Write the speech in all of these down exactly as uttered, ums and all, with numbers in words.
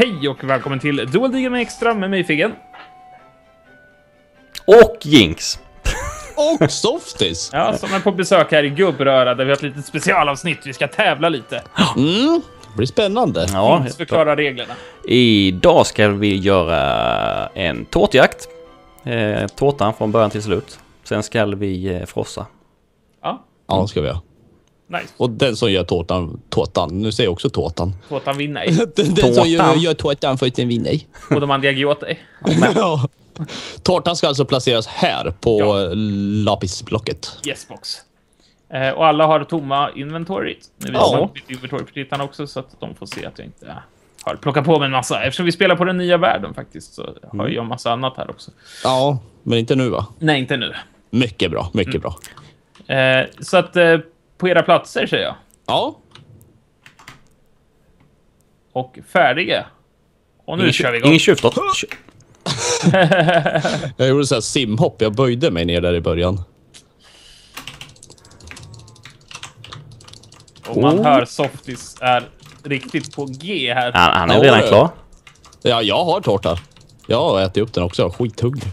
Hej och välkommen till Dual D M Extra med mig Figgen. Och Jinx. Och Softis. Ja, som är på besök här i Gubbröra där vi har ett litet specialavsnitt. Vi ska tävla lite. Mm, det blir spännande. Ja, Jinx förklara reglerna. idag ska vi göra en tårtjakt. Eh, tårtan från början till slut. Sen ska vi eh, frossa. Ja, Ja, ska vi göra. nice. Och den som gör tårtan, tårtan. Nu säger jag också tårtan. Tårtan vinner. Den, den som gör, gör tårtan får inte vinna. Och de andra åt dig. Ja. Tårtan ska alltså placeras här på Ja. lapisblocket. Yesbox. Eh, och alla har tomma inventory. Nu visar Ja. man mitt inventory för tittarna också så att de får se att jag inte har plockat på mig en massa. Eftersom vi spelar på den nya världen faktiskt så har jag en massa annat här också. Ja, men inte nu va? Nej, inte nu. Mycket bra, mycket bra. Eh, så att eh, på era platser säger jag. Ja. Och färdiga. Och nu Ingen, kör vi igång. ingen tjuvstart. Jag gjorde så här simhopp. Jag böjde mig ner där i början. Och man Oh. hör Softis är riktigt på G här. Han, han är Ja, redan det. klar. Ja, jag har tårta. Jag har ätit upp den också. Skithungrig.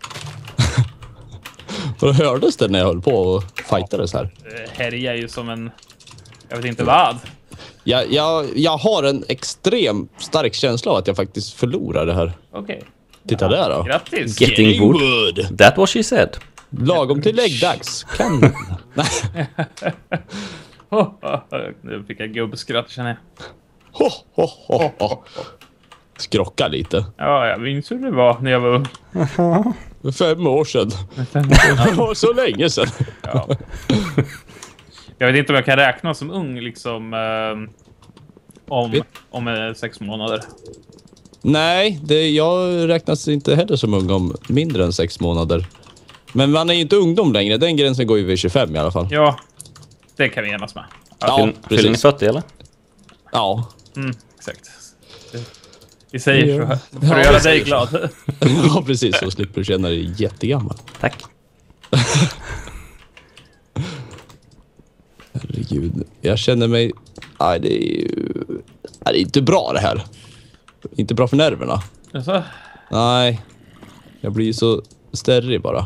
Och då hördes det när jag höll på och fightades här. Eh, Härja är ju som en... Jag vet inte vad. Jag, jag, jag har en extrem stark känsla av att jag faktiskt förlorar det här. Okej. Titta där då. Grattis. Getting wood. Wood. That what she said. Lagom till läggdags. Kan. Oh, oh, oh. Nu fick jag gubbskratt känner jag. Ho, ho, ho, ho. Skrocka lite. Ja, jag minns hur det var när jag var ung. Fem år sedan. Det var så länge sedan. Ja. Jag vet inte om jag kan räkna som ung liksom eh, om, om eh, sex månader. Nej, det, jag räknas inte heller som ung om mindre än sex månader. Men man är ju inte ungdom längre. Den gränsen går ju vid tjugofem i alla fall. Ja, det kan vi enas med. Ja, Fyll- Fyller ni precis. fyrtio eller? Ja. Mm, exakt. Vi säger så här. För Ja, att vi göra dig säger så. glad. Ja, precis. Så slipper du känna dig jättegammal. Tack. Herregud, jag känner mig... Nej, det är ju... Nej, det är inte bra det här. Inte bra för nerverna. Alltså, Nej, jag blir så stärrig bara.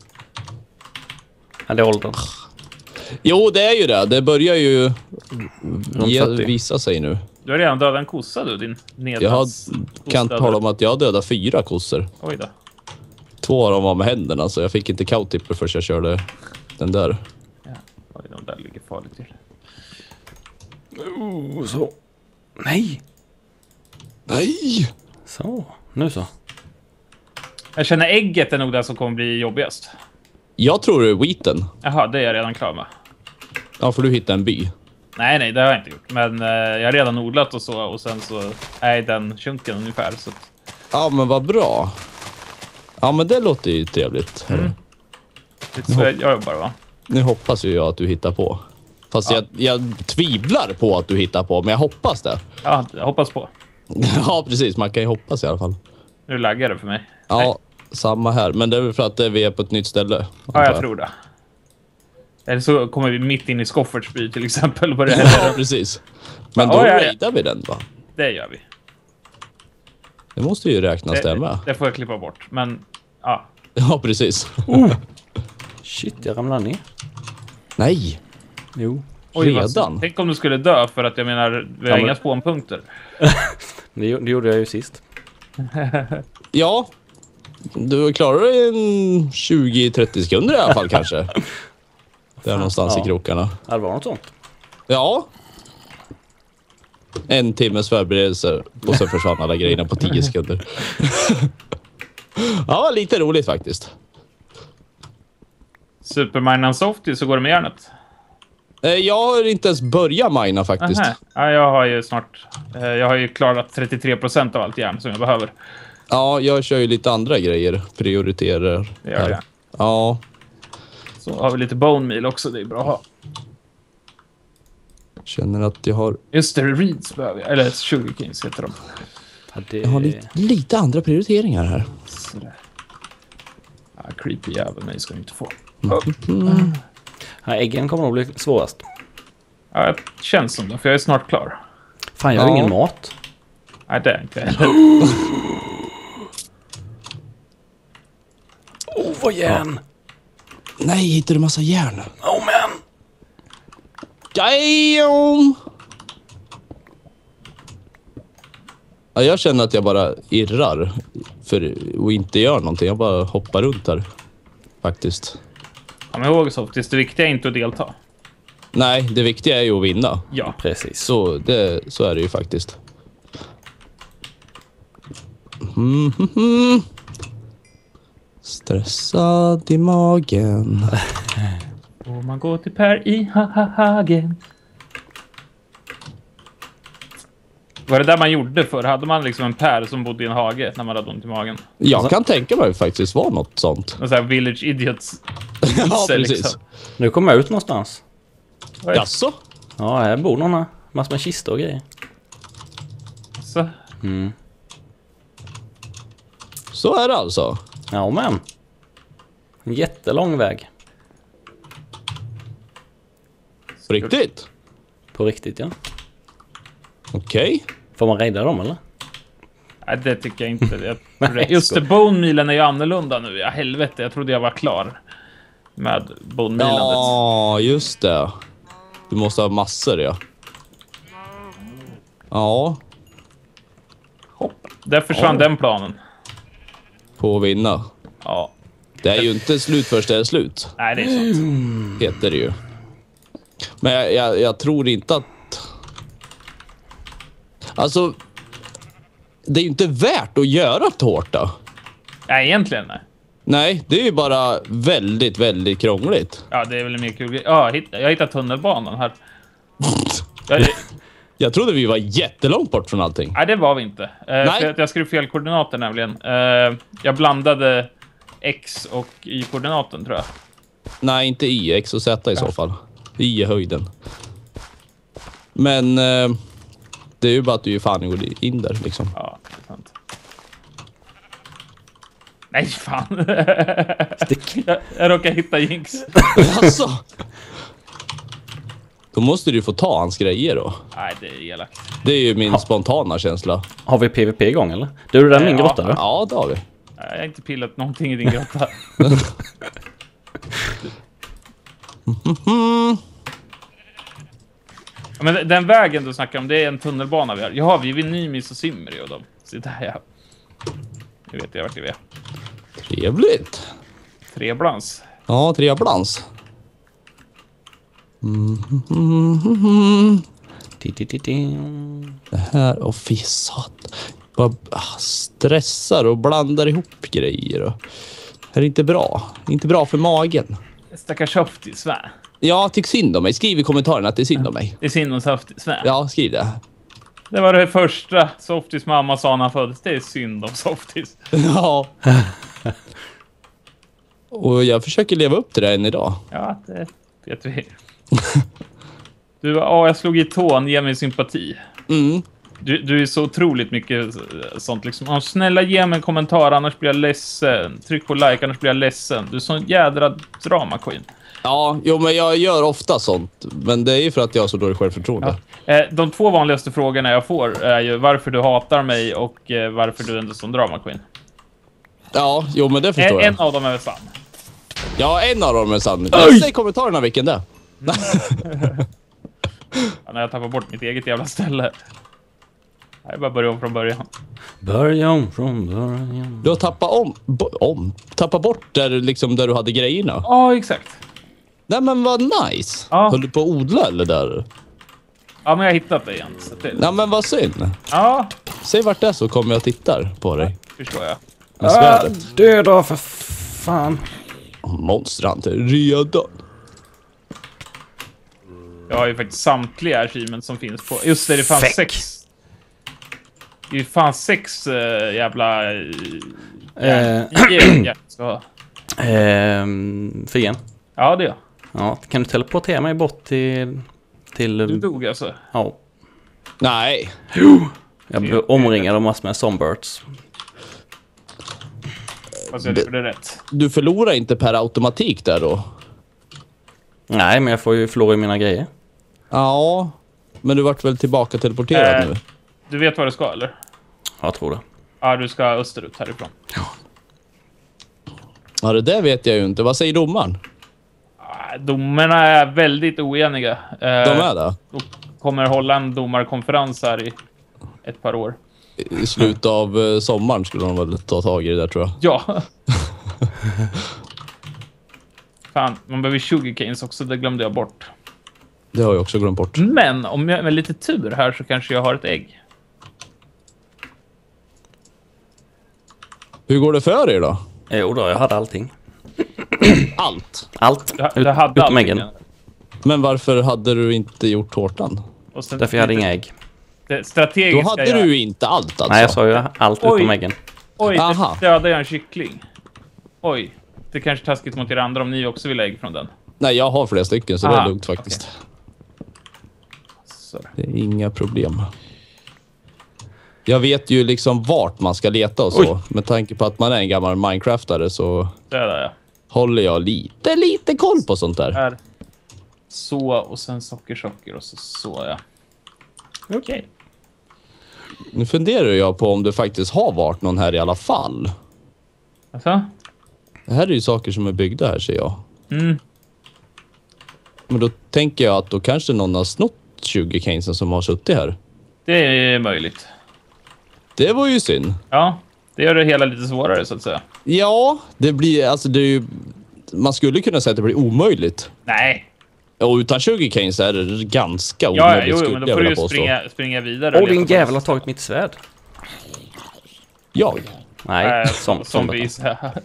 Ja, det är åldern. Jo, det är ju det. Det börjar ju ge, fyrtio. visa sig nu. du har redan dödat en kossa du, din Jag har, nedlands... kan tala om att jag dödade fyra kossor. Oj då. Två av dem var med händerna, så jag fick inte cow-tipper först jag körde den där. Ja. Oj, de där ligger farligt till. Oh, så. Nej. Nej! Så, nu så. Jag känner ägget är nog det som kommer bli jobbigast. Jag tror det är wheaten. Jaha, det är jag redan klar med. Ja, för du hittade en by. Nej, nej, det har jag inte gjort. Men eh, jag har redan odlat och så. Och sen så är den chunken ungefär. Så att, Ja, men vad bra. Ja, men det låter ju trevligt. Mm. det är så jag, jag jobbar va? Nu hoppas ju jag att du hittar på. Fast Ja. jag, jag tvivlar på att du hittar på, men jag hoppas det. Ja, jag hoppas på. Ja, precis. Man kan ju hoppas i alla fall. Nu laggar det för mig. Ja, Nej. samma här. Men det är väl för att vi är på ett nytt ställe. Ja, jag tror det. Eller så kommer vi mitt in i Skoffertsby till exempel. Och börjar Ja, precis. Men Ja, då ja, ja. raidar vi den, va? Det gör vi. Det måste ju räknas det Det, med. det får jag klippa bort. Men, ja. Ja, precis. Shit, jag ramlar ner. Nej. Jo. Oj, vad- Redan? Tänk om du skulle dö för att jag menar, vi har Ja, men- inga spånpunkter. Det, det gjorde jag ju sist. Ja. Du klarar dig en tjugo trettio sekunder i alla fall kanske. Där någonstans Ja. i krokarna. Ja, det var något sånt. Ja. En timmes förberedelser och så försvann alla grejerna på tio sekunder. Ja, lite roligt faktiskt. Superminan Softy så går det med järnet. Eh, Jag har inte ens börjat mina faktiskt. Aha. Ja, jag har ju snart... eh, Jag har ju klarat trettiotre procent av allt järn som jag behöver. Ja, jag kör ju lite andra grejer. Prioriterar. Det gör här. det. Ja. Så har vi lite bone meal också, det är bra att ha. Känner att jag har... Just det, reeds behöver jag. Eller sugar kings heter de. Ja, det... Jag har lite, lite andra prioriteringar här. Sådär. Ja, creepy jävel mig ska jag inte få. Ja, äggen kommer nog bli svårast. Ja, det känns som det, för jag är snart klar. Fan, jag har Ja. ingen mat. Nej, det är inte heller. Oh, vad järn! Nej, hittar du massa järn? Oh man! Damn! Ja, jag känner att jag bara irrar för och inte gör någonting. Jag bara hoppar runt här. Faktiskt. Kom ihåg Softis, det viktiga är inte att delta. Nej, det viktiga är ju att vinna. Ja. Precis. Så, det, så är det ju faktiskt. Mm, mm, mm. Stressad i magen. Och man går till Per i hagen. Var det där man gjorde förr? Hade man liksom en Per som bodde i en hage när man hade ont i magen? Jag kan tänka mig faktiskt vara något sånt. En sån här Village Idiots. Ja, precis. Liksom. Nu kommer jag ut någonstans. Jaså? Ja, här bor några. Massor med kistor och grejer. Så. Mm. Så är det alltså. Ja, men. En jättelång väg. På riktigt? På riktigt, ja. Okej. Får man rejda dem, eller? Nej, det tycker jag inte. Jag, just det, Bone Milen är ju annorlunda nu. Ja, helvete, jag trodde jag var klar med Bone Milandet. Ja, just det. Du måste ha massor, ja. Ja, Hopp. Där försvann Oh. den planen. på att vinna. Ja. Det är ju inte slut först det är slut. Nej, det är sant. Heter det ju. Men jag, jag, jag tror inte att... Alltså... Det är ju inte värt att göra tårta. Nej, egentligen nej. Nej, det är ju bara väldigt, väldigt krångligt. Ja, det är väl en mer kul grej. Ja, jag hittade, jag hittade tunnelbanan här. Jag, Jag trodde vi var jättelångt bort från allting. nej, det var vi inte. Eh, Nej. för att jag skrev fel koordinater nämligen. Eh, jag blandade X och Y-koordinaten, tror jag. Nej, inte I, X och Z i så fall. I är höjden. Men eh, det är ju bara att du ju fan går in där liksom. Ja, det är sant. Nej, fan. jag, jag råkade hitta Jinx. Alltså. Då måste du ju få ta hans grejer då. Nej, det är elakt. Det är ju min spontana känsla. Har vi PvP igång, eller? Du, är det där min Ja. grotta, då? Ja, det har vi. Jag har inte pillat någonting i din grotta. Ja, men den vägen du snackar om, det är en tunnelbana vi har. Ja, vi är vid Nymis och Simri och dem. Så där, ja. Nu vet jag vart vi är. Trevligt. Treblans. Ja, treablans. Mm. Ti-ti-ti-ti. Det här, och fy sat. Bara ah, stressar och blandar ihop grejer. Och... Det är inte bra. Inte bra för magen. Stackars Softis, va? Ja, tyck synd om mig. Skriv i kommentarerna att det är synd om mig. Det är synd om Softis, va? Ja, skriv det. Det var det första Softis mamma sa när han föddes. Det är synd om Softis. Ja. Och jag försöker leva upp till det än idag. Ja, det vet vi. Du, ja, jag slog i tån, ge mig sympati. Mm. Du, du är så otroligt mycket sånt liksom. Oh, snälla ge mig en kommentar, annars blir jag ledsen. Tryck på like, annars blir jag ledsen. Du är sån jädra drama queen. Ja, jo, men jag gör ofta sånt. Men det är ju för att jag har så dåligt självförtroende. Ja. Eh, de två vanligaste frågorna jag får är ju varför du hatar mig och eh, varför du är en sån drama queen. Ja, jo, men det förstår En, jag. en av dem är väl sann. Ja, en av dem är sann. Läs i kommentarerna vilken det är. Ja, när jag tappar bort mitt eget jävla ställe. Jag bara börja om från början. Börja om från början. Du har tappat om, bo, om. Tappat bort där, liksom, där du hade grejerna. Ja, exakt. Nej, men vad nice. Ja. Höll du på att odla eller där? Ja, men jag har hittat det igen. Så det... Nej, men vad synd. Ja, Säg vart det är så kommer jag och tittar på dig. förstår jag. Med Ah, svärdet. döda för fan. Monstrant är redan. Jag har ju faktiskt samtliga achievements som finns på... Just det, det fanns Feck. sex... Det är fan sex uh, jävla... Uh, Eh. ja, så. Ehm, Figen. Ja, det är jag. Ja, kan du teleportera mig bort till... till Du dog alltså. ja, Nej. jag blev omringad av massor med zombirds. Fast jag gjorde rätt. Du förlorar inte per automatik där då? Nej, men jag får ju förlora mina grejer. Ja. Men du vart väl tillbaka teleporterad Eh. nu? Du vet vad det ska, eller? Jag tror det. Ja, du ska österut härifrån. Ja, det där vet jag ju inte. Vad säger domaren? Ah, domarna är väldigt oeniga. Eh, De är det? och kommer hålla en domarkonferens här i ett par år. I slutet av eh, sommaren skulle de väl ta tag i det där, tror jag. Ja. Fan, man behöver sugarcanes också, det glömde jag bort. Det har jag också glömt bort. Men om jag med lite tur här så kanske jag har ett ägg. Hur går det för er då? Jo då, jag hade allting. Allt. Allt. Du, Ut, du hade utom allting. äggen. Men varför hade du inte gjort tårtan? Och sen, Därför jag hade inga ägg. Det Då strategiska hade jag... du inte allt alltså. Nej, jag sa ju allt Oj. utom äggen. Oj, Aha. det dödade jag en kyckling. Oj, det är kanske taskigt mot er andra om ni också vill ha ägg från den. Nej, jag har flera stycken så det Aha, är lugnt faktiskt. Så. Det är inga problem. Jag vet ju liksom vart man ska leta och så. Oj. Med tanke på att man är en gammal Minecraftare så Dödade jag. håller jag lite, lite koll på sånt där. Här. Så, och sen socker, socker och så så, ja. Okej. Okay. Nu funderar jag på om det faktiskt har varit någon här i alla fall. Alltså? Det här är ju saker som är byggda här, ser jag. Mm. Men då tänker jag att då kanske någon har snott tjugo canesen som har suttit här. Det är möjligt. Det var ju synd. Ja, det gör det hela lite svårare så att säga. Ja, det blir, alltså det är ju, man skulle kunna säga att det blir omöjligt. Nej. Och utan tjugo canes är det ganska Ja, omöjligt, jo, skulle men då jag får du vilja ju påstå. springa, springa vidare. Åh, och din leta jävel på- har tagit mitt svärd. Jag? Nej, Äh, som, som som vi...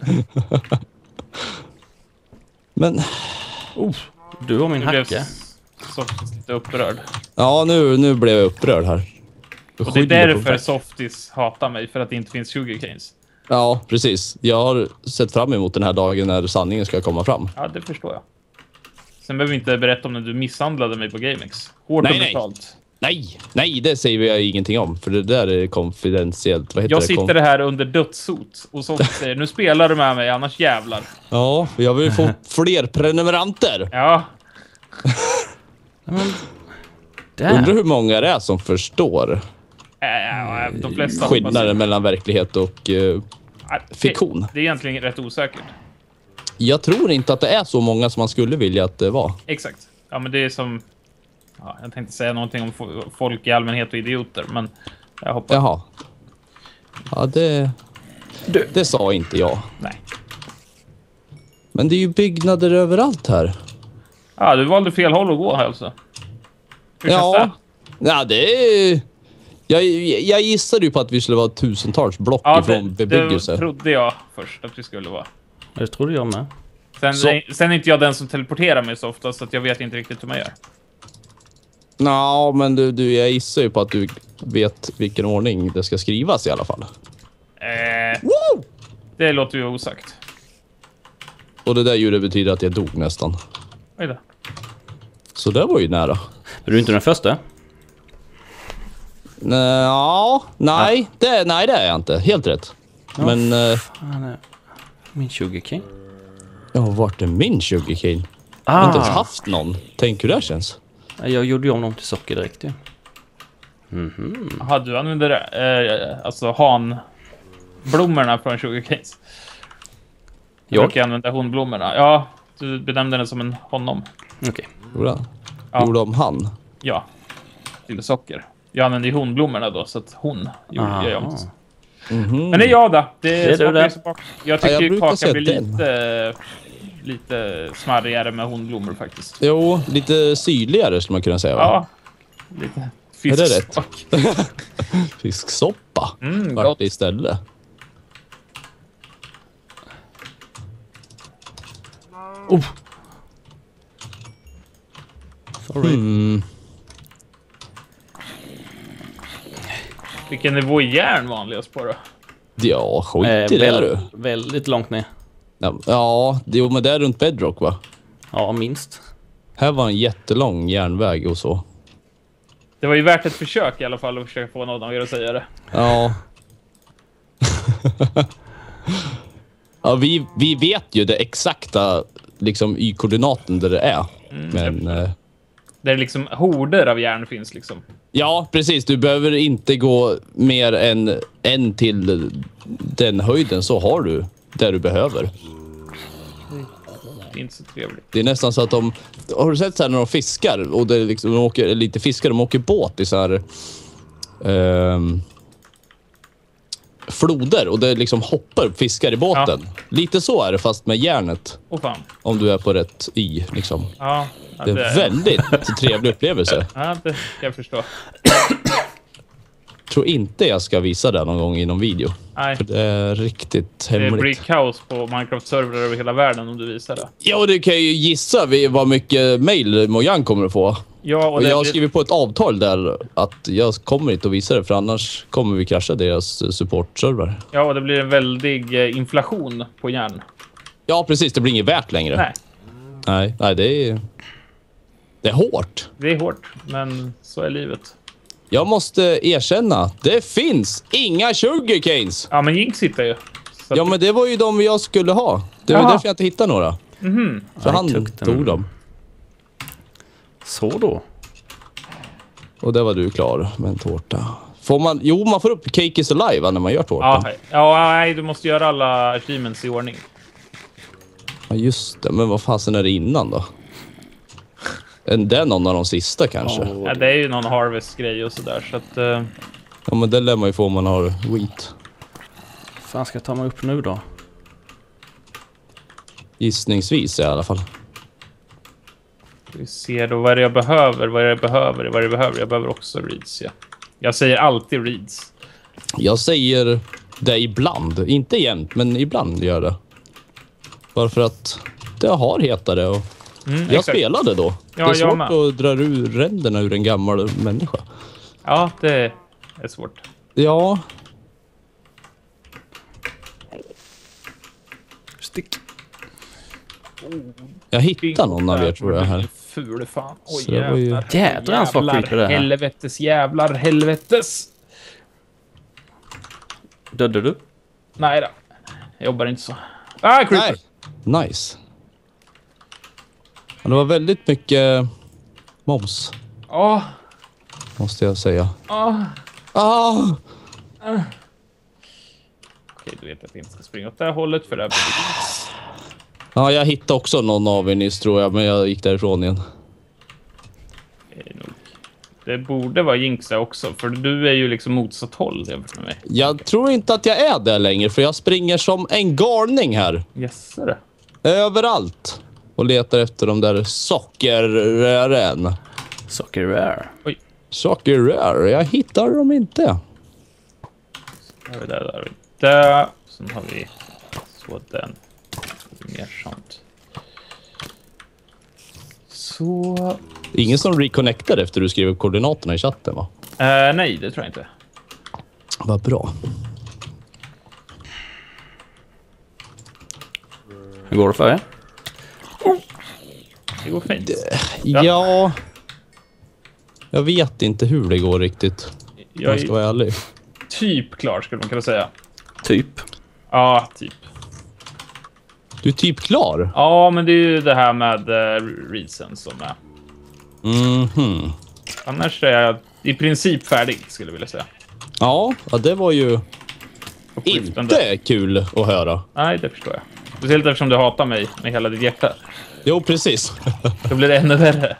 Men, Du har min Nu blev hacka. Softis lite upprörd. ja nu, nu blev jag upprörd här. Och det är Skyller på därför tack. Softis hatar mig, för att det inte finns sugarcanes. Ja, precis. Jag har sett fram emot den här dagen när sanningen ska komma fram. Ja, det förstår jag. Sen behöver vi inte berätta om när du misshandlade mig på GameX. Hårt Nej, och nej. brutalt. Nej, nej, det säger jag ingenting om. För det där är konfidentiellt. Vad heter Jag det? sitter Konf- här under dödshot och Softis säger, nu spelar du med mig, annars jävlar. Ja, för jag vill ju få fler prenumeranter. Ja, Där. Undrar hur många det är som förstår äh, de flesta hoppas- skillnaden mellan verklighet och... eh, Nej, fiktion. Det, det är egentligen rätt osäkert. jag tror inte att det är så många som man skulle vilja att det var. Exakt. Ja, men det är som... Ja, jag tänkte säga någonting om fo- folk i allmänhet och idioter, men jag hoppas... Jaha. Ja, det... Det sa inte jag. Nej. Men det är ju byggnader överallt här. Ja, du valde fel håll att gå här alltså. Hur känns Ja. det? Ja, det är... Jag, jag gissade ju på att vi skulle vara tusentals block Ja, ifrån det, bebyggelse. det trodde jag först att vi skulle vara. Det trodde jag med. Sen, Så- sen är inte jag den som teleporterar mig så ofta, så att jag vet inte riktigt hur man gör. Nå, men du, du, jag gissar ju på att du vet vilken ordning det ska skrivas i alla fall. Eh, Woo! det låter ju osagt. Och det där ljudet betyder att jag dog nästan. Oj då. Så det var ju nära. Men du är inte den första? Nå, nej, det, nej, det är jag inte. Helt rätt. Men... eh, Fan, är- min tjugo king. Ja, vart är min tjugo cane? Jag har inte ens Ah, haft någon. Tänk hur det känns. jag gjorde ju om dem till socker direkt ju. Mhm. Jaha, du använder eh, alltså hanblommorna från sugarcanes. Jag Jag? brukar använda honblommorna. Ja, du benämnde den som en honom. Okej. Gjorde han? Ja. Gjorde om han? Ja, till socker. Jag använder ju honblommorna då, så att hon gjorde Aha. jag inte. Mhm. Men det är jag då. Det är är du smakar det. ju så bak- Jag tycker Ja, jag ju brukar kakan säga blir den. lite, lite smarrigare med honblommor faktiskt. Jo, lite syrligare skulle man kunna säga, va? Ja, lite Är det rätt? fisksmak. Fisksoppa. Mm, Vart gott. det istället. Oh. Sorry. Mm. Vilken nivå är järn vanligast på då? Ja, skit Eh, i det väl, du. väldigt långt ner. Ja, ja, det- jo, men det är runt Bedrock, va? Ja, minst. Här var en jättelång järnväg och så. Det var ju värt ett försök i alla fall att försöka få någon av er att säga det. Ja. ja, vi, vi vet ju det exakta liksom y-koordinaten där det är. Mm, Men eh, Där liksom horder av järn finns liksom. Ja, precis. Du behöver inte gå mer än en till den höjden, så har du det du behöver. Det är inte så trevligt. Det är nästan så att de... Har du sett så här när de fiskar? Och det är liksom, de åker lite fiskar, de åker båt i så här... ehm, floder, och det liksom hoppar upp fiskar i båten. Ja. Lite så är det, fast med järnet. Åh fan. Om du är på rätt i, liksom. Ja, ja, Det är en väldigt trevlig upplevelse. Ja, det kan jag förstå. Tror inte jag ska visa det någon gång i någon video. Nej. För det är riktigt Det är hemligt. brickhouse på Minecraft-servrar över hela världen om du visar det. Ja, och det kan jag ju gissa vi- vad mycket mail Mojang kommer att få. Ja, och Och det jag har blir- skrivit på ett avtal där att jag kommer inte att visa det, för annars kommer vi krascha deras supportserver. Ja, och det blir en väldig eh, inflation på järn. Ja, precis. Det blir inget värt längre. Nej, Nej, nej det är... Det är hårt. det är hårt, men så är livet. Jag måste erkänna, det finns inga sugarcanes. Ja, men Jinx hittar ju. Så Ja, att- men det var ju de jag skulle ha. Det var Jaha. därför jag inte hittade några. Mhm. För Nej, han tog den. tog dem. Så då. Och där var du klar med en tårta. Får man... Jo, man får upp Cake is alive va, när man gör tårtan. Ja, ja, nej, du måste göra alla achievements i ordning. Ja, just det. Men vad fasen är det innan då? Det är någon av de sista kanske. Åh. Ja, det är ju någon harvest-grej och sådär, så att... eh, Ja, men det lär man ju få om man har wheat. fan ska jag ta mig upp nu då? Gissningsvis i alla fall. vi ser då vad är det jag behöver, vad är det jag behöver, vad är det jag behöver. Jag behöver också reads, ja. Jag säger alltid reads. Jag säger det ibland. Inte jämt, men ibland gör det. Bara för att det har hetat det. Och Mm, jag exakt. spelade då. Ja, det är jag svårt med. att dra ur ränderna ur en gammal människa. Ja, det är svårt. Ja, Stick. jag hittade någon av er tror jag här. Ful fan. Oj, Så det var ju- jävlar. Jädrans vad creepy det här. Helvetes jävlar, helvetes. Dödde du? Nej då. Jag jobbar inte så. Ah, creeper. Nej. Nice. Ja, det var väldigt mycket moms, Åh, måste jag säga. åh. Ah! Okej, du vet att jag inte ska springa åt det här hållet för det här blir... Ja, jag hittade också någon av er nyss tror jag, men jag gick därifrån igen. Det är nog... Det borde vara Jinx där också, för du är ju liksom motsatt håll jämfört med mig. Jag tror inte att jag är där längre, för jag springer som en galning här. Yes, är det. Överallt. Och letar efter de där sockerrören. Socker rare. Oj, Sockerrör, jag hittar dem inte. där har vi där, där har vi där. Sen har vi så den. Mer sånt. Så... Ingen som reconnectar efter du skriver koordinaterna i chatten va? Eh, nej, det tror jag inte. Vad bra. Hur går det för er? Det går fint. Ja. ja. Jag vet inte hur det går riktigt. Om Jag jag ska är vara ärlig. typ klar, skulle man kunna säga. Typ. Ja, typ. Du är typ klar? Ja, men det är ju det här med uh, reason som är. Mhm. Annars är jag i princip färdig, skulle jag vilja säga. Ja, ja, det var ju Upplyftande. inte kul att höra. Nej, det förstår jag. Speciellt eftersom du hatar mig med hela ditt hjärta. Jo, precis. Då blir det ännu värre.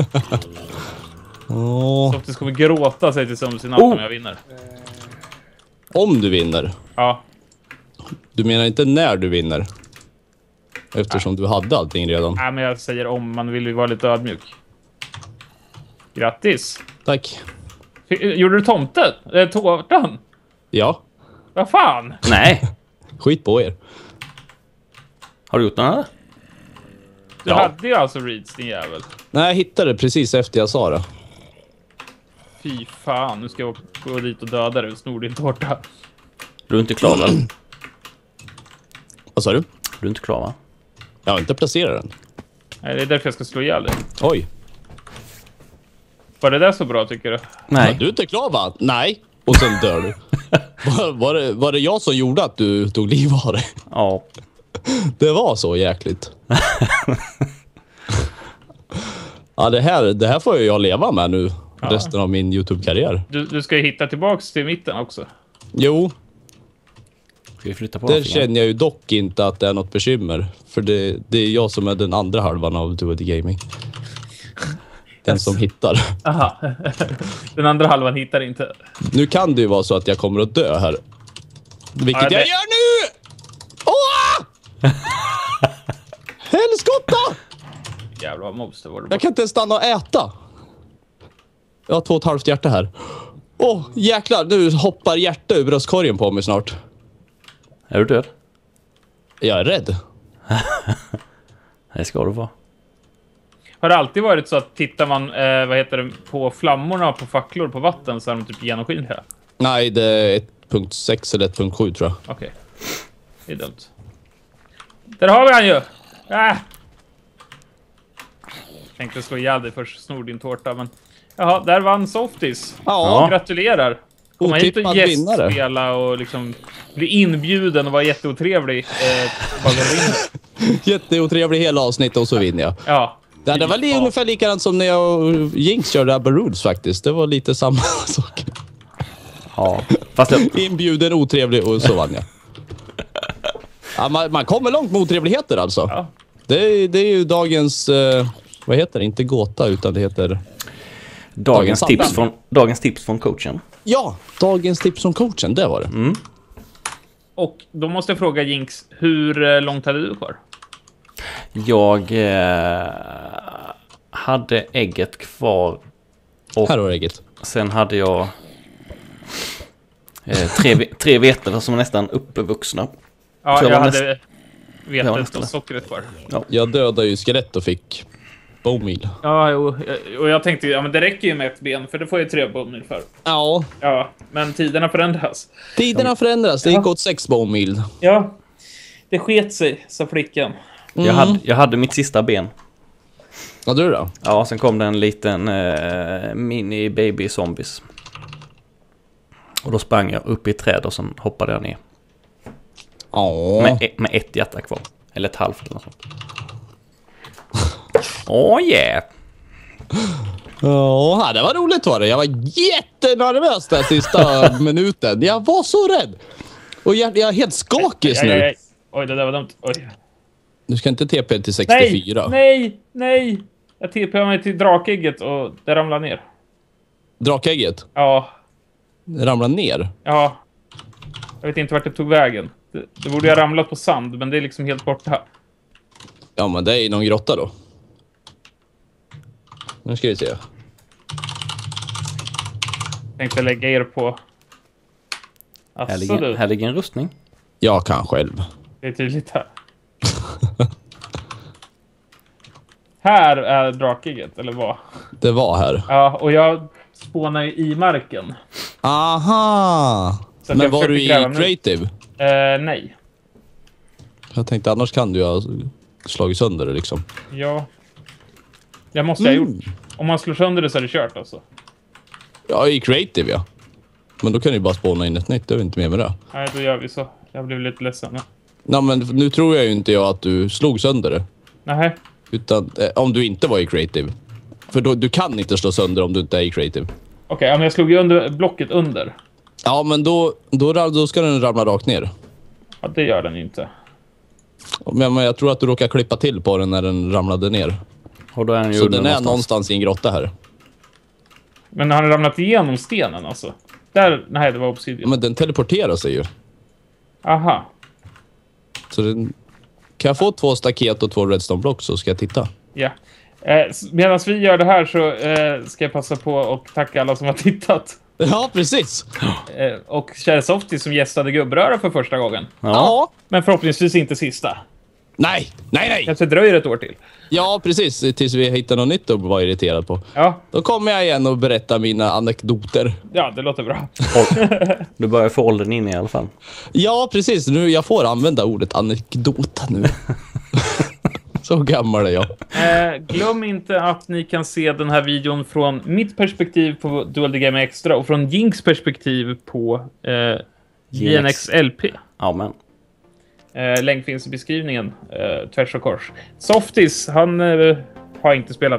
Åh, Softis kommer gråta sig till sömns i natt Oh. om jag vinner. om du vinner. Ja, Du menar inte när du vinner? Eftersom du hade allting redan. nej, men jag säger om. Man vill ju vara lite ödmjuk. Grattis. Tack. F- Gjorde du tomten? Eh, tårtan? Ja, Vad fan? Nej. skit på er. Har du gjort den här? Du Ja. hade ju alltså reads, din jävel. Nej, jag hittade det precis efter jag sa det. Fy fan, nu ska jag gå dit och döda dig och snor din tårta. Du är inte klar väl? Vad sa du? Du är inte klar va? Jag har inte placerat den. Nej, det är därför jag ska slå ihjäl dig. Oj. Var det där så bra, tycker du? Nej. Du är inte klar va? Nej. Och sen dör du. var, var, det, var det jag som gjorde att du tog liv av dig? Ja. Det var så jäkligt. Ja, det här, det här får ju jag leva med nu Ja. resten av min YouTube-karriär. Du, du ska ju hitta tillbaks till mitten också. Jo, Ska vi flytta på det den fingern? känner jag ju dock inte att det är något bekymmer. För det, det är jag som är den andra halvan av Dual Gaming. Den som hittar. Aha. Den andra halvan hittar inte. Nu kan det ju vara så att jag kommer att dö här. Vilket Ja, det- jag gör nu! Åh! Helskotta! Jävlar vad mobs det var. Jag kan inte ens stanna och äta. Jag har två och ett halvt hjärta här. Åh, jäklar. Nu hoppar hjärta ur bröstkorgen på mig snart. Är du död? Jag är rädd. Det ska du vara. Har det alltid varit så att tittar man eh, vad heter det, på flammorna på facklor på vatten så är de typ genomskinliga? Nej, det är ett punkt sex eller ett punkt sju tror jag. Okej. Det är dumt. Där har vi han ju! Ah! Tänkte slå ihjäl dig först, snor din tårta, men... Jaha, där vann Softies. Ja. Gratulerar! Komma hit och Otippad vinnare. gästspela och liksom bli inbjuden och vara jätteotrevlig. Eh, bara gå och vinna. Jätteotrevlig hela avsnittet och så vinner jag. Ja. Det, det var li- Ja. ungefär likadant som när jag och Jinx körde Abba Rules faktiskt. Det var lite samma sak. Ja. Fast jag, Inbjuden, otrevlig och så vann jag. Ja, man, man kommer långt med otrevligheter alltså. Ja. Det, är- det är ju dagens... Eh, vad heter det? Inte gåta utan det heter... dagens, Dagens tips samband. från, dagens tips från coachen. Ja, dagens tips från coachen. Det var det. Mm. Och då måste jag fråga Jinx, hur eh, långt hade du kvar? Jag eh, hade ägget kvar. Och Här har ägget. sen hade jag eh, tre, ve- tre vetor som är nästan uppvuxna. Ja, Så jag, jag var hade jag var vetet nästan och där. sockret kvar. Jag dödade ju skelett och fick bowmeal. Ja, jo. Och jag tänkte, ja men det räcker ju med ett ben, för det får jag tre bommel för. Ja, Ja, men tiderna förändras. tiderna förändras. Det gick åt sex bowmeal. Ja, det sket sig, sa flickan. Jag, hade, jag hade mitt sista ben. Ja, du då? Ja, sen kom det en liten eh, mini baby zombies. Och då sprang jag upp i ett träd och sen hoppade jag ner. Ja. Med, e- med ett hjärta kvar. Eller ett halvt eller något sånt. Åh oh, yeah! Ja, det var roligt var det. Jag var jättenervös den sista minuten. Jag var så rädd. Och jag, jag är helt skakig Aj, aj, nu. aj. Oj, det där var dumt. Oj. Du ska inte T P till Nej, sextiofyra. nej, nej! Jag T P mig till drakägget och det ramlade ner. Drakägget Ja, ramlar ner. ja. Jag vet inte vart det tog vägen. Det, det borde ju ha ramlat på sand, men det är liksom helt borta. Ja, men det är i någon grotta då. Nu ska vi se. Tänkte lägga er på... Här Asså ligger, du, här ligger en rustning. Jag kan själv. det är tydligt här. Här är drakägget, eller vad? Det var här. Ja, och jag spånar ju i marken. Aha! Så att Men jag var du i försökte gräva nu. creative? Eh, nej. Jag tänkte annars kan du ju ha slagit sönder det liksom. Ja. Det måste jag ha Mm. gjort. Om man slår sönder det så är det kört alltså. Ja, i creative ja. Men då kan du ju bara spåna in ett nytt. Det är inte mer med det. Nej, då gör vi så. Jag blev lite ledsen. Ja. Nej, men nu tror jag ju inte jag att du slog sönder det. Nej. Utan eh, om du inte var i creative. För då, du kan inte slå sönder om du inte är i creative. Okej, ja, men jag slog ju under blocket under. Ja, men då, då, ra- då ska den ramla rakt ner. Ja, det gör den ju inte. Men, men jag tror att du råkar klippa till på den när den ramlade ner. Och då är den ju Så under den är någonstans. någonstans i en grotta här. Men har den ramlat igenom stenen alltså? Där, nej, det var Ja, obsidian. men den teleporterar sig ju. Aha. Så den... Kan jag få två staket och två redstone block så ska jag titta. Ja. Eh, Medan vi gör det här så eh, ska jag passa på och tacka alla som har tittat. Ja, precis. Eh, och kära Softie som gästade Gubbröra för första gången. Ja. Ja. Men förhoppningsvis inte sista. Nej, nej, nej. Kanske dröjer ett år till. Ja, precis. Tills vi hittar något nytt att vara irriterad på. Ja, Då kommer jag igen och berättar mina anekdoter. ja det låter bra. Du börjar få åldern in i alla fall. Ja, precis. Nu, jag får använda ordet anekdot nu. Så gammal är jag. Eh, glöm inte att ni kan se den här videon från mitt perspektiv på Dual The Game Extra och från Jinx perspektiv på eh, J N X L P. Ja, men. Eh, länk finns i beskrivningen, eh, tvärs och kors. Softies, han eh, har inte spelat in.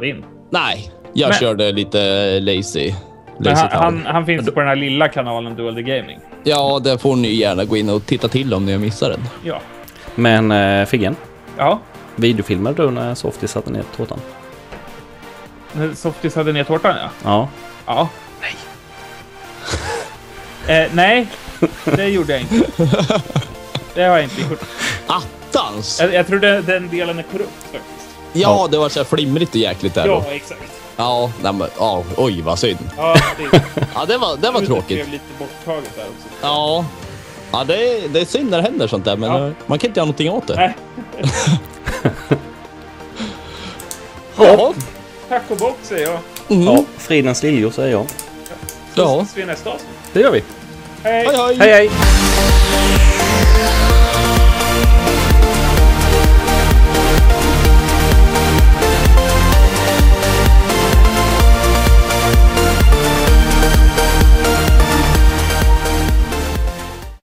Nej, jag Men- körde lite lazy. Men lazy han, town. han, han finns på den här lilla kanalen Dual the Gaming. Ja, där får ni gärna gå in och titta till om ni missar den. Ja. Men eh, Figgen, Ja. videofilmade du när Softie satte ner tårtan? När Softies hade ner tårtan, ja. Ja. Ja. Nej. eh, nej, det gjorde jag inte. Det har jag inte gjort. Attans! Jag, jag tror det, den delen är korrupt faktiskt. Ja, det var så här flimrigt och jäkligt där Ja, då. exakt. Ja, nej, men, ja, oj vad synd. Ja, det, Ja, det var, det var det tråkigt. blev lite borttaget där också. Ja, ja det, är, det är synd när det händer sånt där, men Ja. eh, man kan inte göra någonting åt det. Nej. Ja. Tack och bock säger jag. Mm. Ja, fridens liljor säger jag. Så Ja. ses vi i nästa avsnitt. Det gör vi. Hej! Hej, hej! Hej hej!